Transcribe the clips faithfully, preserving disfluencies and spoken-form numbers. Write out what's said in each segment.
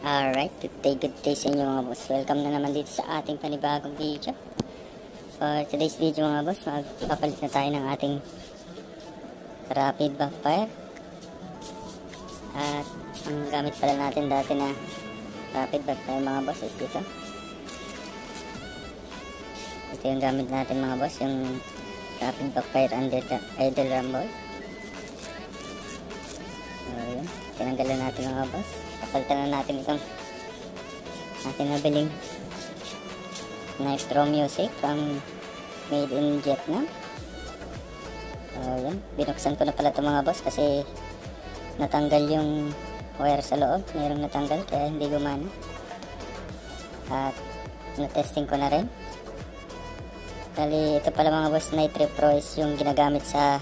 Alright, good day, good day sa inyo mga boss. Welcome na naman dito sa ating panibagong video. For today's video mga boss, magpapalit na tayo ng ating rapid backfire. At ang gamit pala natin dati na rapid backfire mga boss is dito. Ito yung gamit natin mga boss, yung rapid backfire under the idle rumble. So yun, tinanggalan natin mga boss. Kapalitan na natin itong ating nabiling Nitro Music from made in Vietnam. So yan, binuksan ko na pala ito mga boss kasi natanggal yung wire sa loob. Mayroong natanggal kaya hindi gumana. At na-testing ko na rin. Dali ito pala mga boss, Nitro Pro is yung ginagamit sa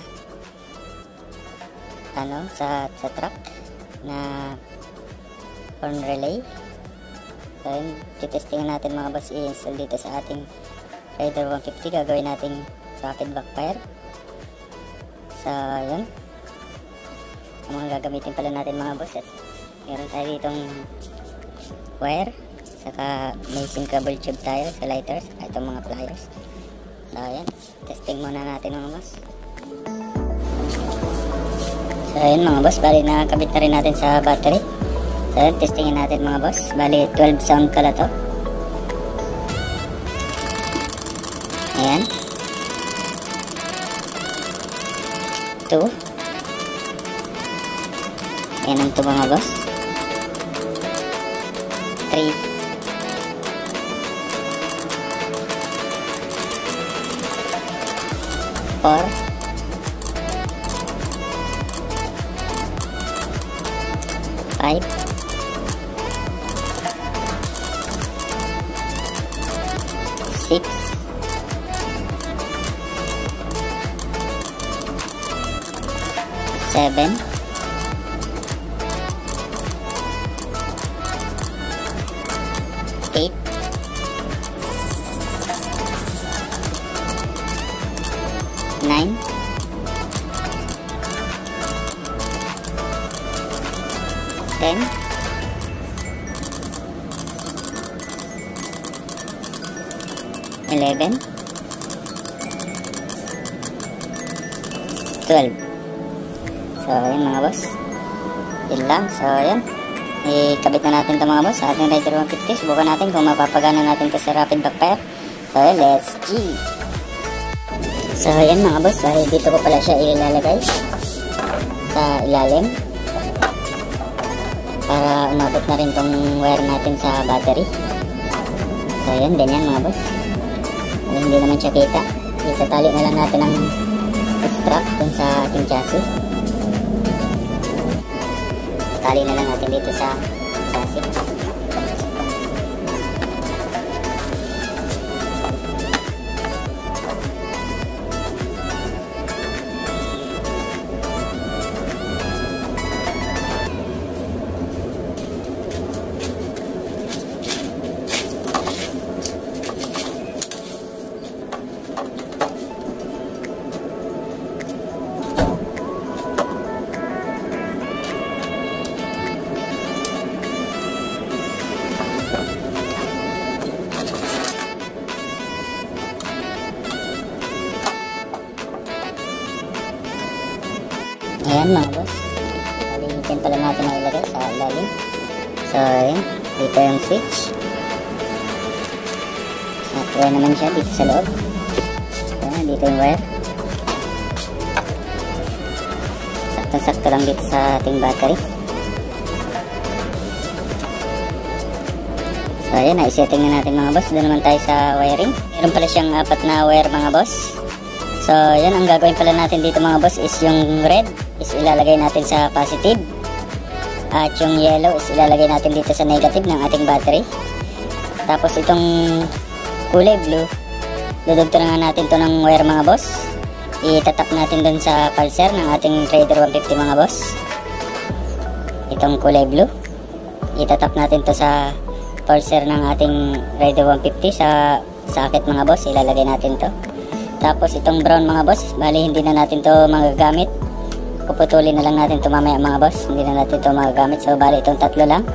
ano, sa, sa truck na horn relay. So yun, titestingan natin mga boss, i-install dito sa ating Raider one fifty. Gagawin natin rapid backfire. So yun, ang mga gagamitin pala natin mga boss, at meron tayo ditong wire, saka may sim cable tube tayo sa lighters, at itong mga pliers. So yan, testing muna natin mga boss. So yun mga boss, bali nakakabit na rin natin sa battery. So yun, testingin natin mga boss. Bali twelve sound pala to. Ayan, two. Ayan ang two mga boss. three. four. five. six. seven. eight. nine. ten. eleven. twelve. So yun mga boss, yun lang. So yun, ikabit na natin ito mga boss sa ating Raider one fifty. Subukan natin kung mapapagana natin ito sa rapid backfire. So yun, let's G. So yun mga boss, dahil dito ko pala siya ilalagay sa ilalim para umabot na rin tong wire natin sa battery. So yan, ganyan mga boss. Ano, hindi naman siya kita. Itatali na lang natin ang strap dun sa ating chassis. Tali na lang natin dito sa chassis. Ayan mga boss, palitin pala natin na ilagay sa ilalim. So ayan, dito yung switch. At wire naman siya dito sa loob. Ayan, dito yung wire. Sakto-sakto lang dito sa ating battery. So ayan, i-setting na natin mga boss. Doon naman tayo sa wiring. Meron pala siyang apat na wire mga boss. So yan, ang gagawin pala natin dito mga boss is yung red is ilalagay natin sa positive, at yung yellow is ilalagay natin dito sa negative ng ating battery. Tapos itong kulay blue, dudugtungan natin to ng wire mga boss. Itatap natin dun sa pulser ng ating Raider one fifty mga boss. Itong kulay blue, itatap natin to sa pulser ng ating Raider one fifty sa socket mga boss. Ilalagay natin to. Tapos itong brown mga boss, bali hindi na natin to magagamit. Puputulin na lang natin ito mamaya mga boss. Hindi na natin ito magagamit. So bali itong tatlo lang.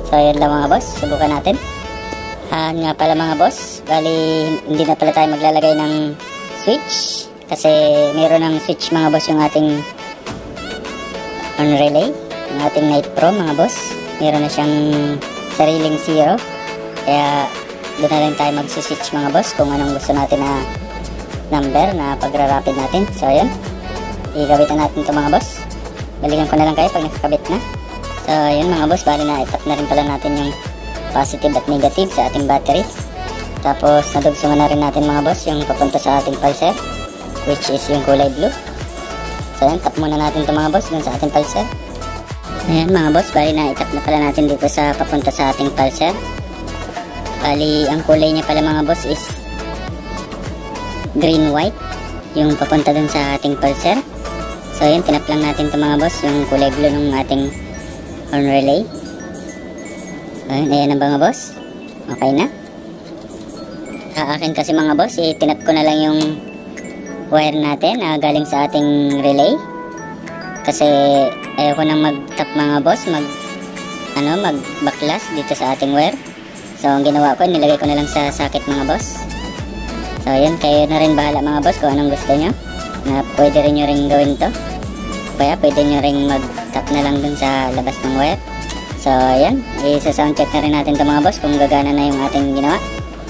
So yun lang mga boss, subukan natin. Ah, nga pala mga boss, bali hindi na pala tayo maglalagay ng switch kasi mayroon ng switch mga boss yung ating on relay, yung ating Night Pro mga boss. Mayroon na siyang sariling zero, kaya doon na rin tayo mag-switch mga boss kung anong gusto natin na number na pagra-rapid natin. So yun, igawit na natin ito mga boss. Balikan ko na lang kayo pag nakakabit na. So yun mga boss, bali na itap na rin pala natin yung positive at negative sa ating battery. Tapos nadugsungan na rin natin mga boss yung papunta sa ating pulser, which is yung kulay blue. So yan, tap muna natin ito mga boss dun sa ating pulser. Ayan mga boss, bali na itap na pala natin dito sa papunta sa ating pulser. Bali ang kulay niya pala mga boss is green white, yung papunta dun sa ating pulser. So yun, tinap lang natin ito mga boss yung kulay blue ng ating on relay. So yun, ayan na mga boss, okay na. Sa akin kasi mga boss, eh, tinap ko na lang yung wire natin na galing sa ating relay kasi ayoko nang mag-tap mga boss, mag ano, mag backlash dito sa ating wire. So ang ginawa ko, nilagay ko na lang sa socket mga boss. So yun, kayo na rin bahala mga boss kung anong gusto nyo, na pwede rin nyo rin gawin to, kaya pwede nyo rin mag-tap na lang dun sa labas ng wire. So yan, isa-sound check na rin natin to mga boss kung gagana na yung ating ginawa.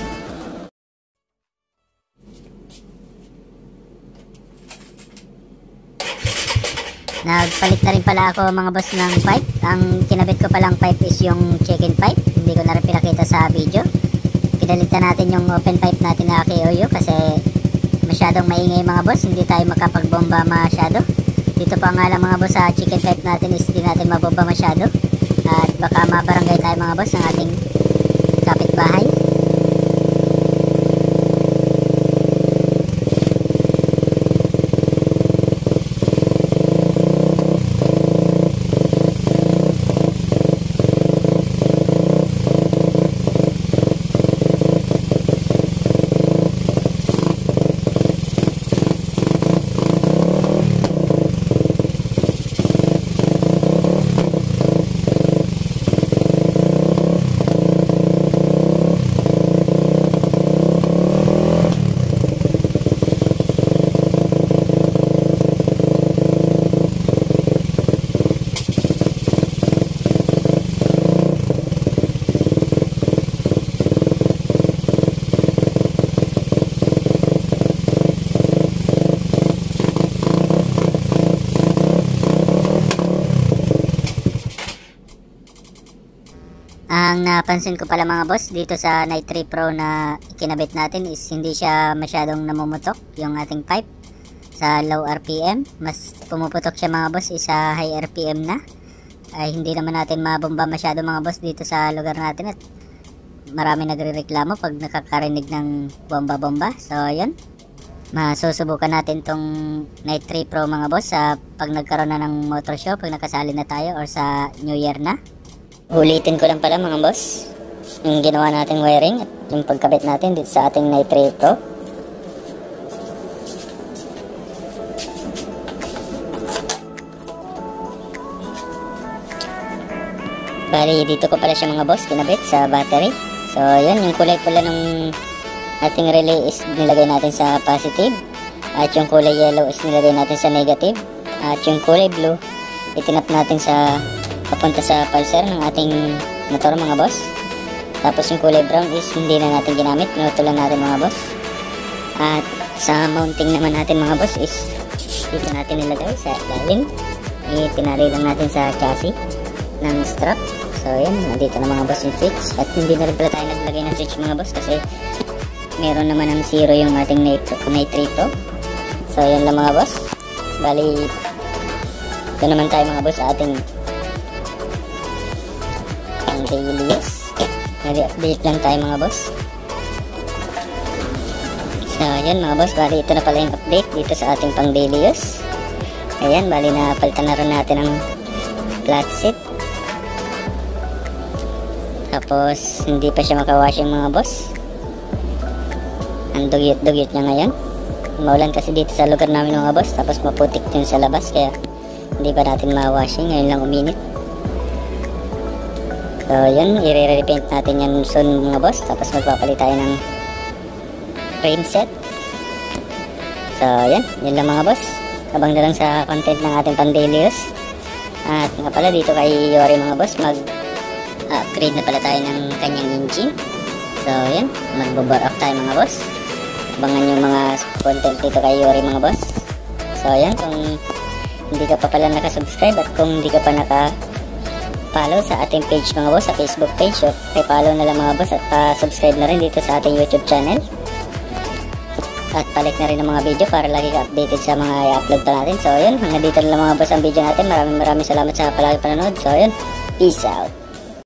Nagpalit na rin pala ako mga boss ng pipe. Ang kinabit ko palang pipe is yung chicken pipe, hindi ko na rin pinakita sa video. Pinalitan natin yung open pipe natin na K O U kasi masyadong maingay mga boss, hindi tayo makapagbomba masyado. Dito pa nga lang mga boss sa chicken pipe natin is hindi natin mabomba masyado, at baka mabarangay tayo mga boss ng ating kapitbahay. Ang napansin ko pala mga boss dito sa Night three Pro na ikinabit natin is hindi siya masyadong namumutok yung ating pipe sa low R P M. Mas pumuputok siya mga boss is sa high R P M na. Ay hindi naman natin mabomba masyado mga boss dito sa lugar natin, at marami nagrereklamo pag nakakarinig ng bomba-bomba. So yun, masusubukan natin tong Night three Pro mga boss sa pag nagkaroon na ng motor show, pag nakasali na tayo, or sa New Year na. Ulitin ko lang pala mga boss yung ginawa nating wiring at yung pagkabit natin dito sa ating Night three Pro. Bali dito ko pala siya mga boss kinabit sa battery. So yun, yung kulay pula ng ating relay is nilagay natin sa positive, at yung kulay yellow is nilagay natin sa negative, at yung kulay blue itinap natin sa papunta sa pulser ng ating motor mga boss. Tapos yung kulay brown is hindi na natin ginamit, pinutulan natin mga boss. At sa mounting naman natin mga boss is dito natin nilagay sa ilalim, itinali lang natin sa chassis ng strap. So yan, nandito na mga boss yung switch, at hindi na rin pala tayo naglagay ng switch mga boss kasi meron naman ng zero yung ating Night three Pro. So yan lang mga boss, bali ito naman tayo mga boss sa ating daily use. Nag-update lang tayo mga boss. So yun mga boss, bali ito na pala yung update dito sa ating pang daily use. Ayan, bali na palitan na rin natin ang flat seat. Tapos hindi pa siya makawash yung mga boss. Ang dugyot-dugyot niya ngayon. Maulan kasi dito sa lugar namin mga boss, tapos maputik din sa labas, kaya hindi pa natin ma-washing. Ngayon lang uminit. So yun, i-repaint natin yan soon mga boss. Tapos magpapalit tayo ng frame set. So yan, yun lang mga boss. Abang na lang sa content ng ating Pandelius. At nga pala dito kay Yori mga boss, mag upgrade na pala tayo ng kanyang engine. So yan, magbo-bore off tayo mga boss. Abangan yung mga content dito kay Yori mga boss. So yan, kung hindi ka pa pala nakasubscribe at kung hindi ka pa naka-follow sa ating page mga boss, sa Facebook page, so i-follow na lang mga boss at pa-subscribe na rin dito sa ating YouTube channel. At palik na rin ang mga video para lagi ka updated sa mga i-upload pa natin. So yun, hanggang dito na lang mga boss ang video natin. Maraming maraming salamat sa palagi panonood. So yun, peace out.